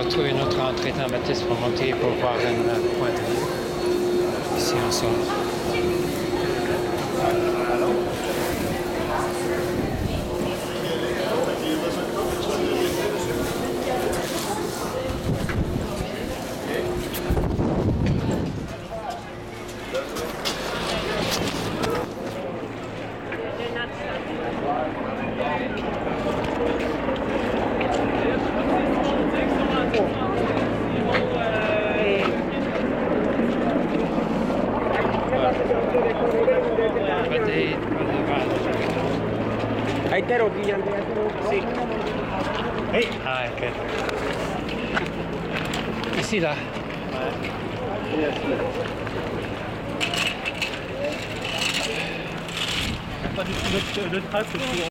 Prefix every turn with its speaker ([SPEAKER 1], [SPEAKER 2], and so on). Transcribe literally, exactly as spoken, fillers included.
[SPEAKER 1] trouver une autre entrée dans Baptiste pour monter pour voir une pointe. Ici en sort.
[SPEAKER 2] Hetero, qui Andrea? Sì.
[SPEAKER 1] Hey. Ah, ok. Ici, là.
[SPEAKER 3] Pas de traces.